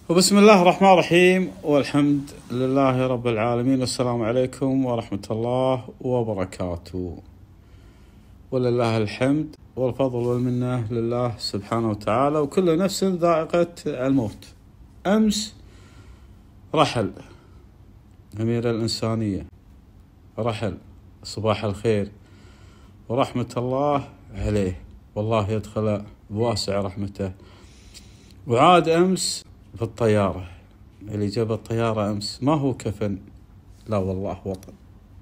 وبسم الله الرحمن الرحيم، والحمد لله رب العالمين، والسلام عليكم ورحمة الله وبركاته. ولله الحمد والفضل والمنة لله سبحانه وتعالى، وكل نفس ذائقة الموت. أمس رحل أمير الإنسانية، رحل صباح الخير ورحمة الله عليه، والله يدخل بواسع رحمته. وعاد أمس بالطيارة، اللي جاب الطيارة أمس ما هو كفن، لا والله وطن.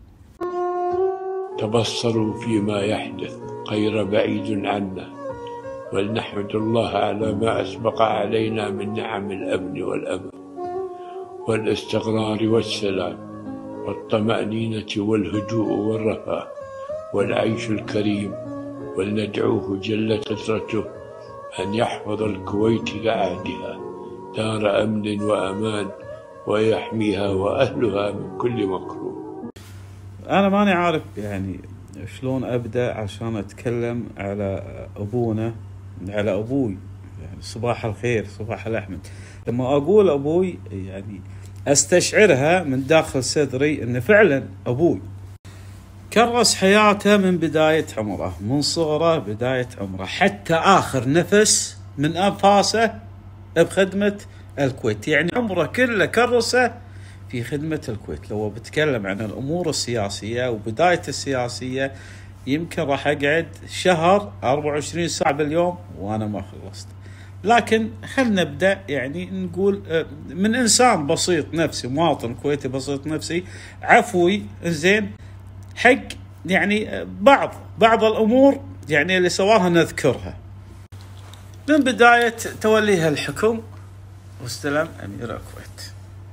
تبصروا فيما يحدث غير بعيد عنا، ولنحمد الله على ما أسبق علينا من نعم الأمن والأمان والاستقرار والسلام والطمأنينة والهدوء والرفاه والعيش الكريم، ولندعوه جل قدرته أن يحفظ الكويت كعهدها دار أمن وأمان، ويحميها وأهلها من كل مكروه. أنا ماني عارف يعني شلون أبدأ عشان أتكلم على أبونا، على أبوي. يعني صباح الخير، صباح الأحمد. لما أقول أبوي يعني أستشعرها من داخل صدري إن فعلا أبوي كرس حياته من بداية عمره، من صغره بداية عمره حتى آخر نفس من أنفاسه بخدمة الكويت. يعني عمره كله كرسه في خدمة الكويت. لو بتكلم عن الأمور السياسية وبداية السياسية يمكن راح أقعد شهر 24 ساعة باليوم وأنا ما خلصت. لكن خلنا نبدأ، يعني نقول من إنسان بسيط نفسي، مواطن كويتي بسيط نفسي عفوي زين، حق يعني بعض الأمور يعني اللي سواها نذكرها. من بداية توليها الحكم واستلم أمير الكويت،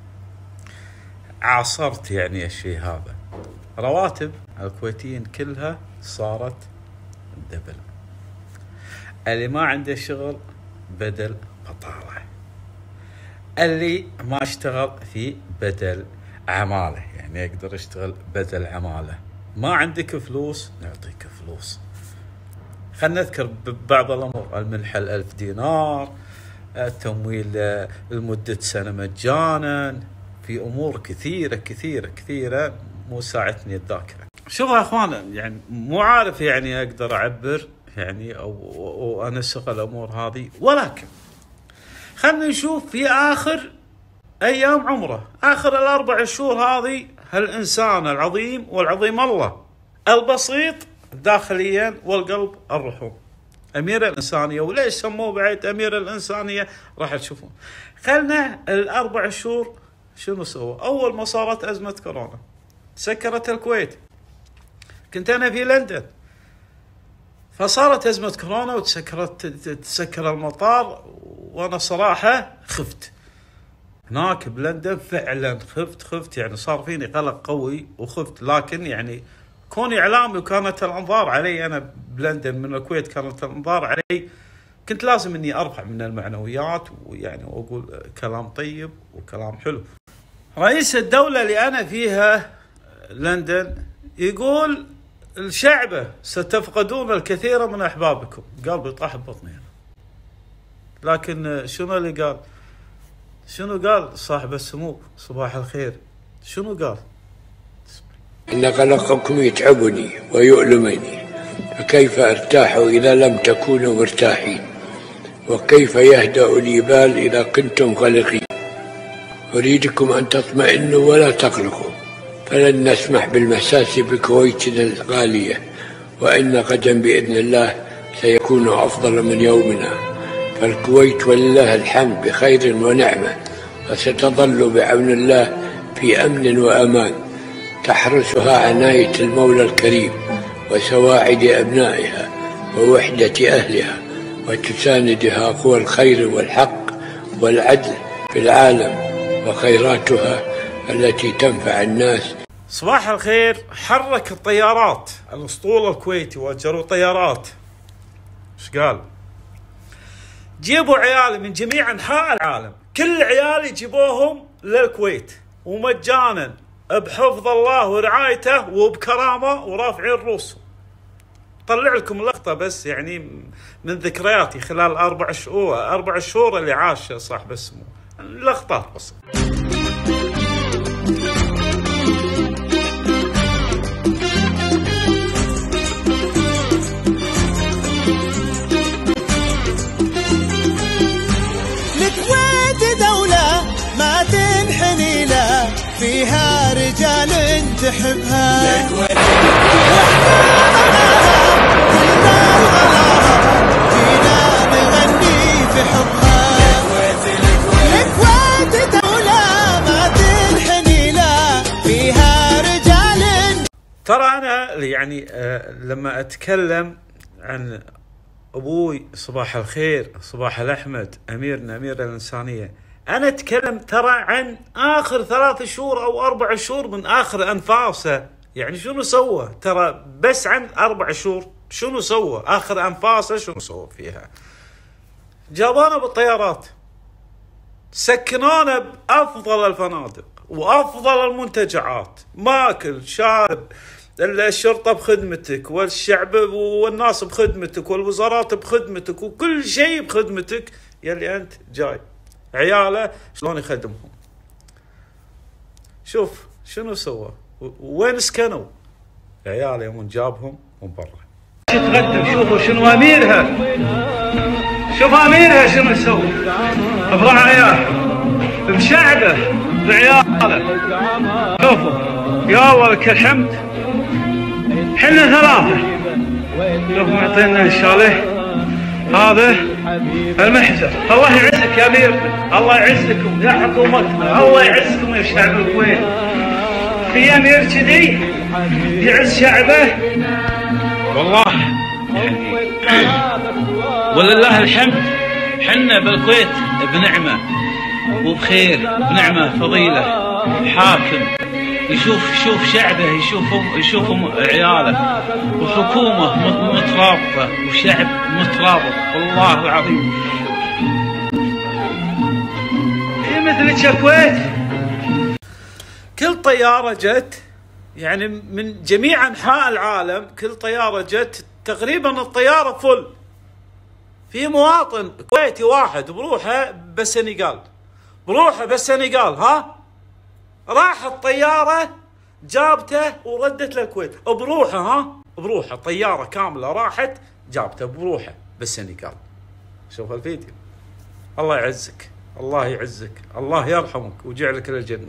عاصرت يعني الشيء هذا. رواتب الكويتيين كلها صارت دبل، اللي ما عنده شغل بدل بطالة، اللي ما اشتغل في بدل عمالة، يعني يقدر يشتغل بدل عمالة. ما عندك فلوس نعطيك فلوس. خلنا نذكر بعض الأمور: المنحة 1000 دينار، التمويل لمدة سنة مجانا، في أمور كثيرة كثيرة كثيرة مو ساعتني الذاكرة. شوفوا يا أخوان، يعني مو عارف يعني أقدر أعبر يعني أو أنسق الأمور هذه، ولكن خلنا نشوف في آخر أيام عمره، آخر ال4 شهور هذه، هالإنسان العظيم والعظيم الله البسيط داخليا والقلب الرحوم، أمير الإنسانية. وليش سموه بعد أمير الإنسانية راح تشوفون. خلنا ال4 شهور شنو سوى. أول ما صارت أزمة كورونا سكرت الكويت، كنت أنا في لندن، فصارت أزمة كورونا وتسكر المطار، وأنا صراحة خفت هناك بلندن، فعلا خفت يعني صار فيني قلق قوي وخفت. لكن يعني كوني إعلامي وكانت الأنظار علي، أنا بلندن من الكويت كانت الأنظار علي، كنت لازم إني أرفع من المعنويات ويعني وأقول كلام طيب وكلام حلو. رئيس الدولة اللي أنا فيها لندن يقول الشعب ستفقدون الكثير من أحبابكم. قلبي طاح ببطني. لكن شنو اللي قال؟ شنو قال صاحب السمو صباح الخير؟ شنو قال؟ إن قلقكم يتعبني ويؤلمني، فكيف أرتاح إذا لم تكونوا مرتاحين، وكيف يهدأ لي بال إذا كنتم قلقين. أريدكم أن تطمئنوا ولا تقلقوا، فلن نسمح بالمساس بكويتنا الغالية، وإن غدا بإذن الله سيكون أفضل من يومنا. فالكويت ولله الحمد بخير ونعمة، وستظل بعون الله في أمن وأمان، تحرسها عناية المولى الكريم وسواعد أبنائها ووحدة أهلها، وتساندها قوى الخير والحق والعدل في العالم، وخيراتها التي تنفع الناس. صباح الخير حرك الطيارات، الأسطول الكويتي وأجروا طيارات. إيش قال؟ جيبوا عيالي من جميع أنحاء العالم، كل عيالي جيبوهم للكويت ومجانا بحفظ الله ورعايته وبكرامة ورافعين رؤوسهم. طلع لكم لقطة بس يعني من ذكرياتي خلال 4 شهور اللي عاش صاحب اسمه لقطات بسيطة. الكويت دولة ما تنحني له، فيها رجال تحبها، جينا نغني في حبها. الكويت دولة ما تنحني له، فيها رجال. ترى أنا يعني لما أتكلم عن أبوي صباح الخير، صباح الأحمد، أميرنا أمير الإنسانية، أنا أتكلم ترى عن آخر 3 شهور أو 4 شهور من آخر أنفاسه. يعني شنو سوى؟ ترى بس عن 4 شهور شنو سوى؟ آخر أنفاسه شنو سوى فيها؟ جابونا بالطيارات، سكنونا بأفضل الفنادق وأفضل المنتجعات، ماكل شارب، الشرطة بخدمتك والشعب والناس بخدمتك والوزارات بخدمتك وكل شيء بخدمتك. يلي أنت جاي عياله شلون يخدمهم؟ شوف شنو سوى، وين سكنوا عياله يوم جابهم من برا. تقدم شوفوا شنو أميرها، شوف أميرها شنو سوى برعاياه بشعبه بعياله. شوفوا يا الله لك الحمد، حنا 3. شوف معطينا الشاليه هذا المحزن. الله يعزك يا أميرنا، الله يعزكم يا حكومتنا، الله يعزكم يا شعب الكويت. في أمير كذي يعز شعبه والله ولله الحمد. حنا بالكويت بنعمة وبخير، بنعمة فضيلة، حاكم يشوف شعبه، يشوفهم عياله، وحكومة مترابطة وشعب مترابط والله العظيم. في مثلك الكويت كل طيارة جت يعني من جميع أنحاء العالم، كل طيارة جت تقريبا الطيارة فل. في مواطن كويتي واحد بروحه بالسنغال، ها راح الطيارة جابته وردت للكويت بروحه، بروحه طيارة كاملة راحت جابته بروحه بالسنغال. شوف الفيديو. الله يعزك، الله يعزك، الله يرحمك ويجعلك للجنة.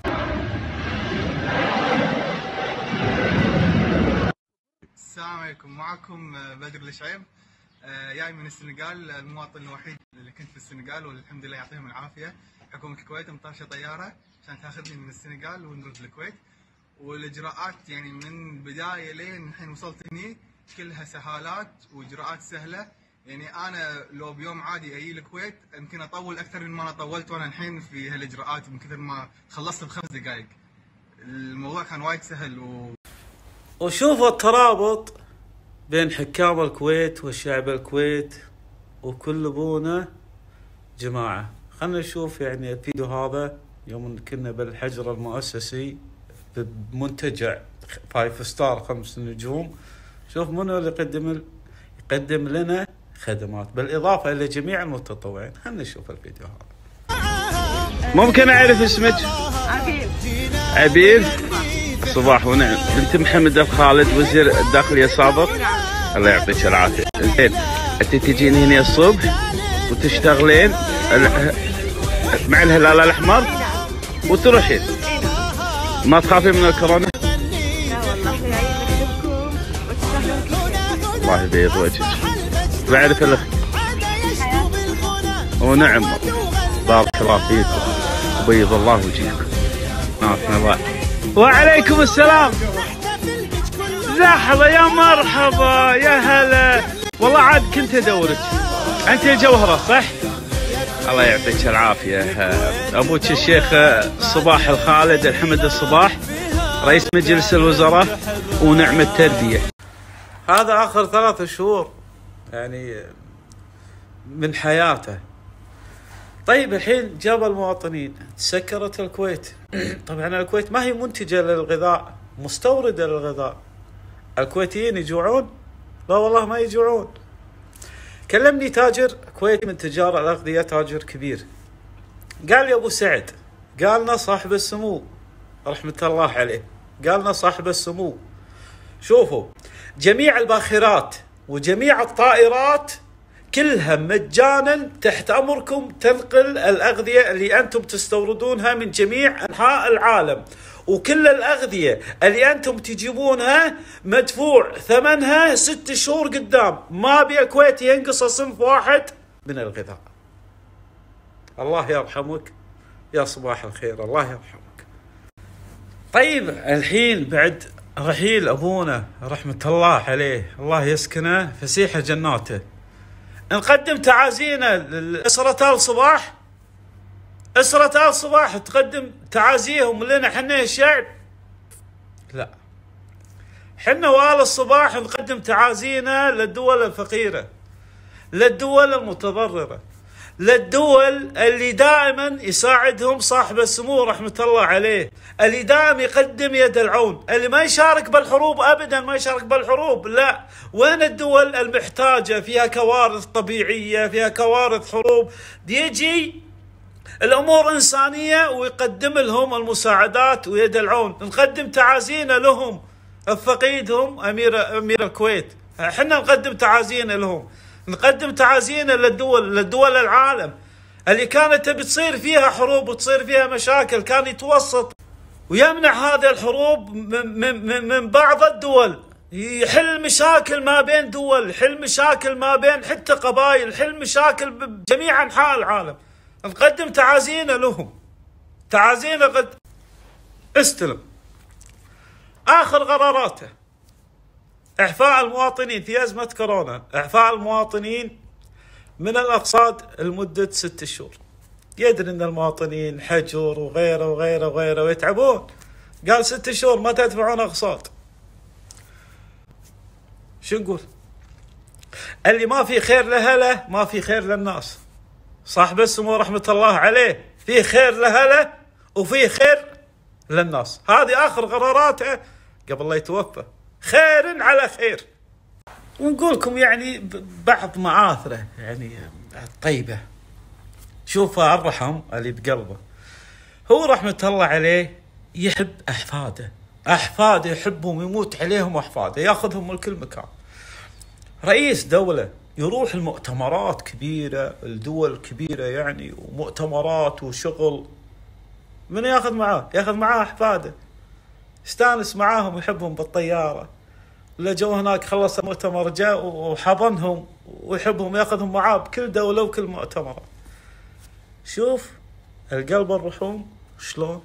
السلام عليكم، معكم بدر الشعيب، جاي من السنغال، المواطن الوحيد اللي كنت في السنغال، والحمد لله يعطيهم العافية. حكومة الكويت مطاشة طيارة عشان تاخذني من السنغال ونرد الكويت، والاجراءات يعني من البداية لين الحين وصلت هني كلها سهالات واجراءات سهلة. يعني انا لو بيوم عادي اجي الكويت يمكن اطول اكثر من ما انا طولت وانا الحين في هالاجراءات، من كثر ما خلصت ب5 دقائق. الموضوع كان وايد سهل. وشوفوا الترابط بين حكام الكويت والشعب الكويت وكل ابونا جماعة. خلنا نشوف يعني الفيديو هذا يوم كنا بالحجر المؤسسي بمنتجع 5 ستار 5 نجوم. شوف منو اللي يقدم لنا خدمات بالإضافة إلى جميع المتطوعين. خلنا نشوف الفيديو هذا. ممكن أعرف اسمك؟ عبير. صباح ونعم. بنت محمد الخالد وزير الداخلية السابق، الله يعطيك العافية. زين انت تجين هنا الصبح وتشتغلين مع الهلال الأحمر وتروحين، ما تخافين من الكورونا؟ لا والله يعين مكتبكم وتشتغلون كثير. الله يبيض وجهك. بعرف الأخت ونعم، بارك الله فيكم وبيض الله وجهكم. ناصنا الله. وعليكم السلام. لحظة يا مرحبا يا هلا، والله عاد كنت ادورك. انت الجوهرة صح؟ الله يعطيك العافية. ابوك الشيخ صباح الخالد الحمد الصباح، رئيس مجلس الوزراء ونعم التربية. هذا اخر 3 شهور يعني من حياته. طيب الحين جاب المواطنين، تسكرت الكويت. طبعا الكويت ما هي منتجة للغذاء، مستوردة للغذاء. الكويتيين يجوعون؟ لا والله ما يجوعون. كلمني تاجر كويتي من تجار الأغذية، تاجر كبير، قال يا ابو سعد، قالنا صاحب السمو رحمة الله عليه، قالنا صاحب السمو شوفوا جميع الباخرات وجميع الطائرات كلها مجانا تحت أمركم تنقل الأغذية اللي أنتم تستوردونها من جميع أنحاء العالم، وكل الأغذية اللي أنتم تجيبونها مدفوع ثمنها 6 شهور قدام. ما بي الكويت ينقص صنف واحد من الغذاء. الله يرحمك يا صباح الخير، الله يرحمك. طيب الحين بعد رحيل أبونا رحمة الله عليه، الله يسكنه فسيح جناته، نقدم تعازينا لأسرة آل صباح. أسرة آل صباح تقدم تعازيهم لنا حنا الشعب؟ لا، حنا وآل الصباح نقدم تعازينا للدول الفقيرة، للدول المتضررة، للدول اللي دائما يساعدهم صاحب السمو رحمة الله عليه، اللي دائما يقدم يد العون، اللي ما يشارك بالحروب أبدا، ما يشارك بالحروب. لا، وين الدول المحتاجة فيها كوارث طبيعية، فيها كوارث حروب، بيجي الأمور إنسانية ويقدم لهم المساعدات ويد العون. نقدم تعازينا لهم، الفقيدهم أمير الكويت، احنا نقدم تعازينا لهم، نقدم تعازينا للدول العالم اللي كانت بتصير فيها حروب وتصير فيها مشاكل، كان يتوسط ويمنع هذه الحروب من بعض الدول، يحل مشاكل ما بين دول، يحل مشاكل ما بين حتى قبائل، يحل مشاكل بجميع أنحاء العالم. نقدم تعازينا لهم، تعازينا قد استلم. آخر قراراته إعفاء المواطنين في أزمة كورونا، إعفاء المواطنين من الأقساط لمدة 6 شهور. يدري أن المواطنين حجر وغيره وغيره وغيره ويتعبون، قال 6 شهور ما تدفعون أقساط. شو نقول؟ اللي ما في خير لأهله ما في خير للناس. صاحب السمو رحمة الله عليه في خير لأهله وفي خير للناس. هذه آخر قراراته قبل لا يتوفى، خير على خير. ونقولكم يعني بعض معاثره يعني طيبة. شوفوا الرحم اللي بقلبه، هو رحمة الله عليه يحب أحفاده، أحفاده يحبهم، يموت عليهم أحفاده، يأخذهم من كل مكان. رئيس دولة يروح المؤتمرات كبيرة، الدول كبيرة يعني، ومؤتمرات وشغل، من ياخذ معاه؟ ياخذ معاه أحفاده، استانس معاهم ويحبهم بالطيارة. ولا جو هناك خلص المؤتمر جاء وحضنهم ويحبهم، ياخذهم معاه بكل دولة وكل مؤتمر. شوف القلب الرحوم شلون.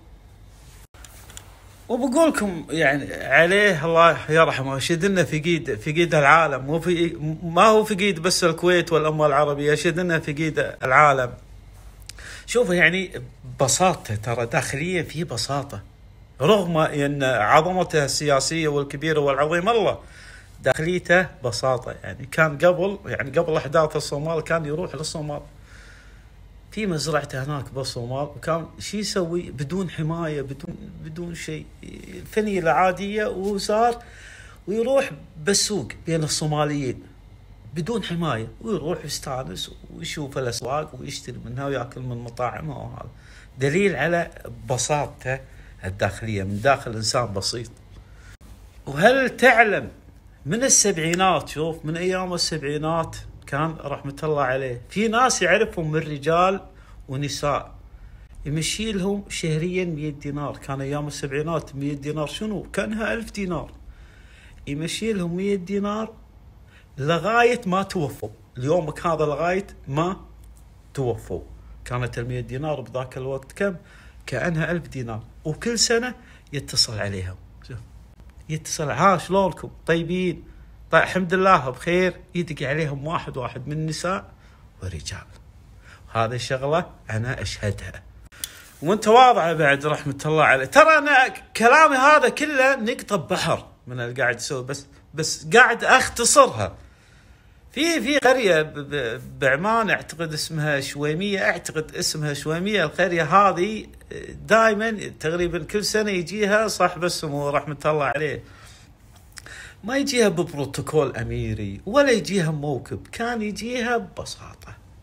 وبقولكم يعني عليه الله يرحمه، شدنا في قيد العالم، ما هو في قيد بس الكويت والأمة العربية، شدنا في قيد العالم. شوفوا يعني بساطة، ترى داخليا في بساطة، رغم ان عظمته السياسية والكبيرة والعظيم، الله داخليته بساطة. يعني كان قبل أحداث الصومال كان يروح للصومال في مزرعته هناك بالصومال، وكان شي يسوي بدون حماية، بدون شيء، الفنيلة عادية، وصار ويروح بالسوق بين الصوماليين بدون حماية، ويروح يستانس ويشوف الأسواق ويشتري منها ويأكل من مطاعمها. وهذا دليل على بساطته الداخلية من داخل إنسان بسيط. وهل تعلم من السبعينات، شوف من أيام السبعينات كان رحمة الله عليه في ناس يعرفهم من رجال ونساء يمشي لهم شهريا 100 دينار. كان أيام السبعينات 100 دينار شنو؟ كانها 1000 دينار. يمشي لهم 100 دينار لغاية ما توفوا. اليوم هذا لغاية ما توفوا. كانت 100 دينار بذاك الوقت كم؟ كأنها 1000 دينار. وكل سنة يتصل عليهم، يتصل، شلونكم؟ طيبين؟ طيب الحمد لله بخير. يدق عليهم واحد من النساء ورجال. هذه الشغلة أنا أشهدها، وانت واضعة بعد رحمة الله عليه. ترى أنا كلامي هذا كله نقطة بحر من اللي قاعد أسوي، بس قاعد أختصرها. في قرية بعمان اعتقد اسمها شويمية، القرية هذه دائما تقريبا كل سنة يجيها صاحب السمو رحمة الله عليه. ما يجيها ببروتوكول أميري ولا يجيها موكب، كان يجيها ببساطة.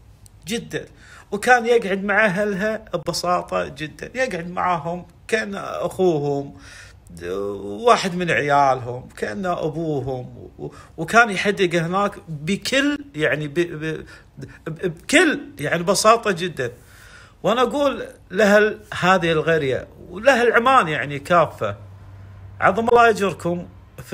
جدا. وكان يقعد مع أهلها ببساطة جدا، يقعد معهم كان أخوهم، واحد من عيالهم، كان أبوهم، وكان يحدق هناك بكل يعني بكل يعني بساطة جدا. وأنا أقول لها هذه القرية ولها العمان يعني كافة، عظم الله أجركم،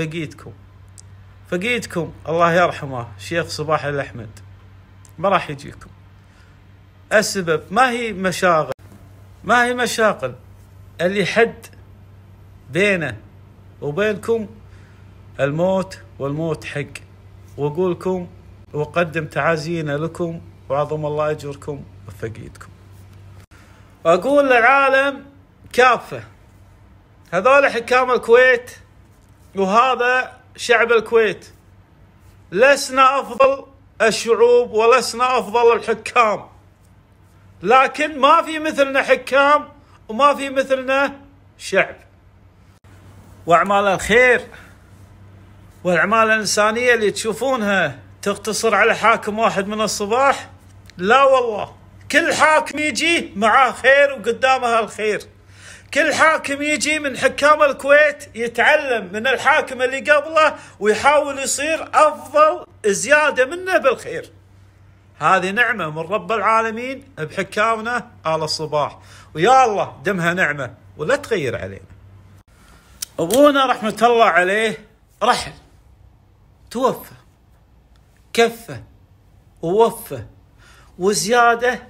فقيدكم الله يرحمه شيخ صباح الأحمد ما راح يجيكم. السبب ما هي مشاغل اللي حد بينه وبينكم الموت، والموت حق. وأقولكم وقدم تعازينا لكم وعظم الله أجركم وفقيدكم. أقول للعالم كافة، هذول حكام الكويت وهذا شعب الكويت، لسنا أفضل الشعوب ولسنا أفضل الحكام، لكن ما في مثلنا حكام وما في مثلنا شعب. وأعمال الخير والأعمال الإنسانية اللي تشوفونها تقتصر على حاكم واحد من الصباح، لا والله، كل حاكم يجي معاه خير وقدامها الخير. كل حاكم يجي من حكام الكويت يتعلم من الحاكم اللي قبله ويحاول يصير أفضل زيادة منه بالخير. هذه نعمة من رب العالمين بحكامنا آل الصباح، ويا الله دمها نعمة ولا تغير علينا. أبونا رحمة الله عليه رحل، توفى، كفة ووفى وزيادة.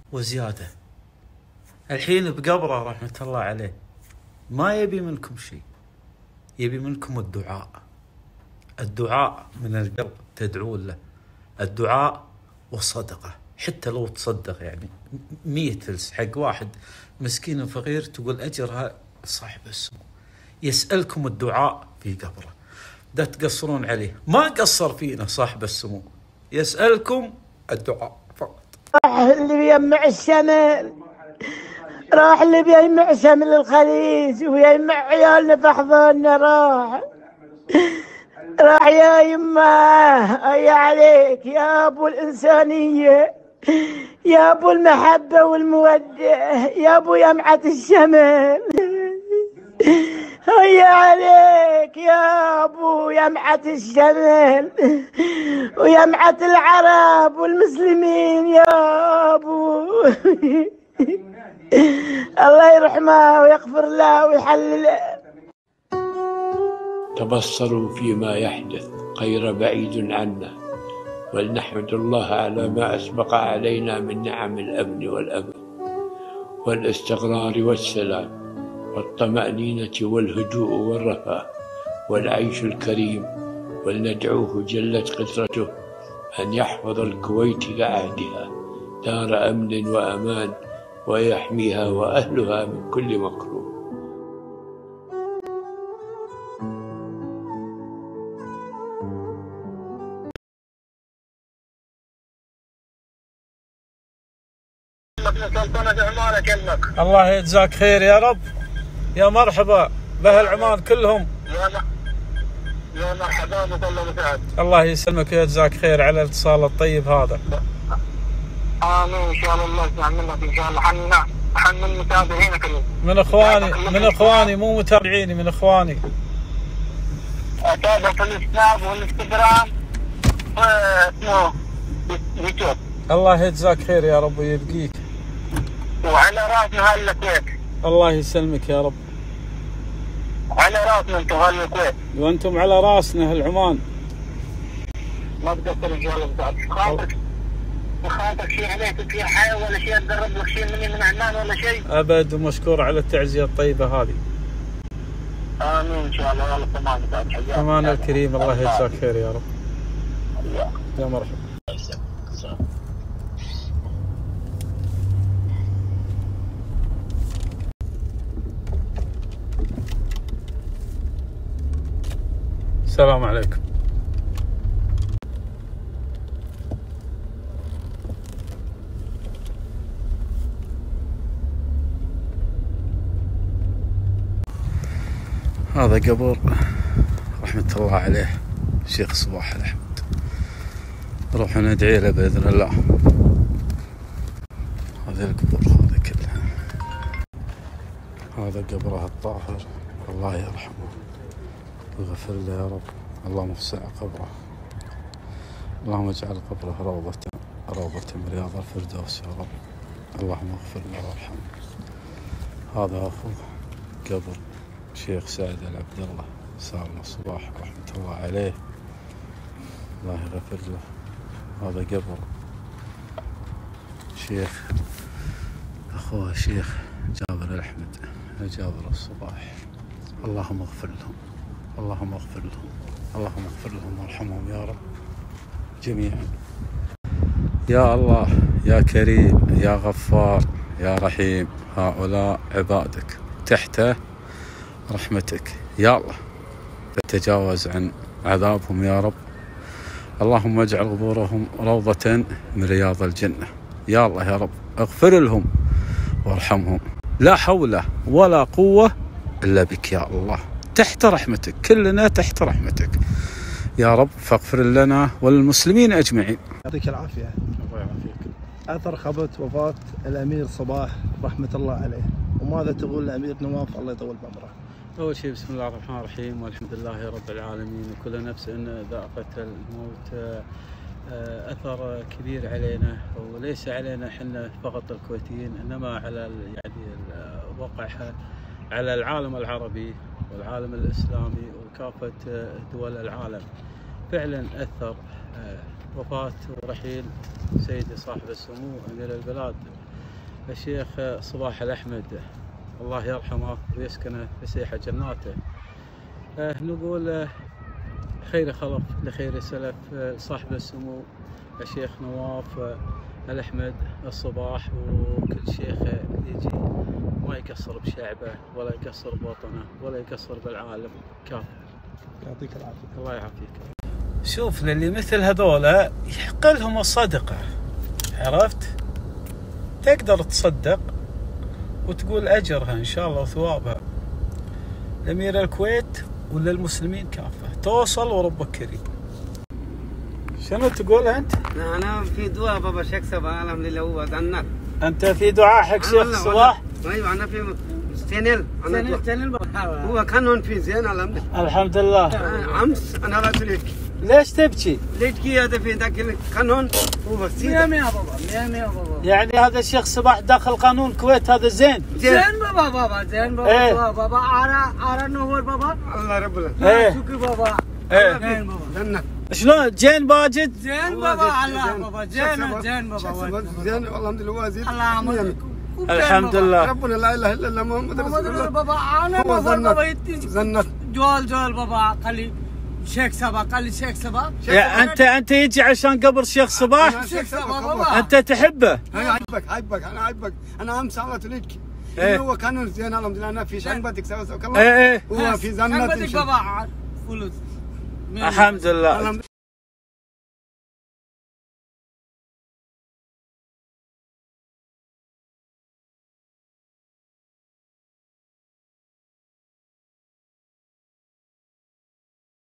الحين بقبره رحمة الله عليه ما يبي منكم شيء، يبي منكم الدعاء من القلب، تدعون له الدعاء والصدقة. حتى لو تصدق يعني 100 فلس حق واحد مسكين فقير تقول أجرها صاحب السمو. يسألكم الدعاء في قبره، لا تقصرون عليه، ما قصر فينا صاحب السمو، يسألكم الدعاء فقط. راح اللي بيجمع الشمل، راح اللي بيجمع شمل الخليج ويجمع عيالنا في حضاننا، راح يا يمه، يا عليك يا ابو الانسانيه، يا ابو المحبه والموده، يا ابو يمعه الشمل، يا عليك يا ابو يمعه الشمل ويمعه العرب والمسلمين يا ابو. الله يرحمه ويغفر له ويحلله. تبصروا فيما يحدث غير بعيد عنا، ولنحمد الله على ما أسبق علينا من نعم الأمن والأمان والاستقرار والسلام والطمأنينة والهدوء والرفاه والعيش الكريم. ولندعوه جلت قدرته أن يحفظ الكويت كعهدها دار أمن وأمان، ويحميها وأهلها من كل مكروه. الله يجزاك خير يا رب، يا مرحبا بأهل عمان كلهم، يا مرحبا وكل مساعد. الله يسلمك ويجزاك خير على الاتصال الطيب هذا. امين ان شاء الله يسمع منك ان شاء الله. حن من متابعينك من اخواني مو متابعيني، من اخواني. اتابع في السناب والانستغرام واسمه يوتيوب. الله يجزاك خير يا رب ويبقيك. وعلى راسنا اهل الكويت. الله يسلمك يا رب. على راسنا انتم اهل الكويت. وانتم على راسنا اهل عمان. ما تقصر ان شاء الله بتاعك. خاطرك شيء عليك في حياه ولا شيء تقرب لك شيء مني من عمان ولا شيء؟ ابد، ومشكور على التعزيه الطيبه هذه. امين ان شاء الله. والله تمام بتاعك. امان الكريم، الله يجزاك خير يا رب. يا مرحبا. السلام عليكم. هذا قبر رحمة الله عليه شيخ صباح الأحمد، نروح ندعي له بإذن الله. هذه القبور هذه كلها. هذا قبره الطاهر، الله يرحمه ويغفر له يا رب. اللهم وسع قبره، اللهم اجعل قبره روضة من رياض الفردوس يا رب. اللهم اغفر له وارحمه. هذا أخوه قبر شيخ سعد العبد الله سالم الصباح رحمة الله عليه، الله يغفر له. هذا قبر شيخ أخوه الشيخ جابر الأحمد جابر الصباح، اللهم اغفر لهم، اللهم اغفر لهم، اللهم اغفر لهم وارحمهم يا رب جميعا. يا الله يا كريم يا غفار يا رحيم، هؤلاء عبادك تحت رحمتك يا الله، فتجاوز عن عذابهم يا رب. اللهم اجعل قبورهم روضة من رياض الجنة يا الله يا رب. اغفر لهم وارحمهم، لا حول ولا قوة إلا بك يا الله، تحت رحمتك، كلنا تحت رحمتك يا رب، فاغفر لنا وللمسلمين أجمعين. يعطيك العافية. الله يعافيك. أثر خبر وفاة الأمير صباح رحمة الله عليه، وماذا تقول الأمير نواف الله يطول بعمره؟ أول شيء بسم الله الرحمن الرحيم، والحمد لله رب العالمين، وكل نفس ذائقة الموت. أثر كبير علينا، وليس علينا احنا فقط الكويتيين، إنما على وقعها على العالم العربي والعالم الإسلامي وكافة دول العالم. فعلا أثر وفاة ورحيل سيدي صاحب السمو أمير البلاد الشيخ صباح الأحمد، الله يرحمه ويسكنه فسيح جناته. نقول خير خلف لخير سلف صاحب السمو الشيخ نواف الأحمد الصباح، وكل شيخ يجي ما يقصر بشعبه ولا يقصر بوطنه ولا يقصر بالعالم كافة. يعطيك العافية. الله يعافيك. شوف للي مثل هذولا يحق لهم الصدقة، عرفت؟ تقدر تصدق وتقول أجرها إن شاء الله وثوابها لأمير الكويت وللمسلمين كافة، توصل وربك كريم. شنو تقول أنت؟ أنا في دعاء بابا شيخ صباح الحمد لله هو جنات. أنت في دعاء حق شيخ صباح؟ أيوة أنا في سنل هو كانون في زين الحمد لله. أمس أنا راسلك. ليش تبكي؟ ليش هذا في ذاك القانون هو سيدا. مية بابا مية بابا. يعني هذا الشيخ صباح داخل قانون الكويت هذا زين؟ زين بابا زين بابا. إيه. بابا عارة نور بابا. الله رب العالمين. إيه. شكرا بابا. إيه. زين بابا. جنة. شلون جين باجد؟ زين بابا الله بابا زين بابا. زين والحمد لله وازيد. الله الحمد لله. ربنا لا اله الا الله محمد رسول الله. بابا انا بابا زنت جول بابا قال شيخ صباح قال لي شيخ صباح. انت يجي عشان قبر شيخ صباح؟ شيخ صباح بابا. انت تحبه؟ احبك انا احبك. انا امس على تلك هو كان زين الحمد لله. انا في شنبتك سوا الله. ايه هو في زنت بابا فلوس الحمد لله.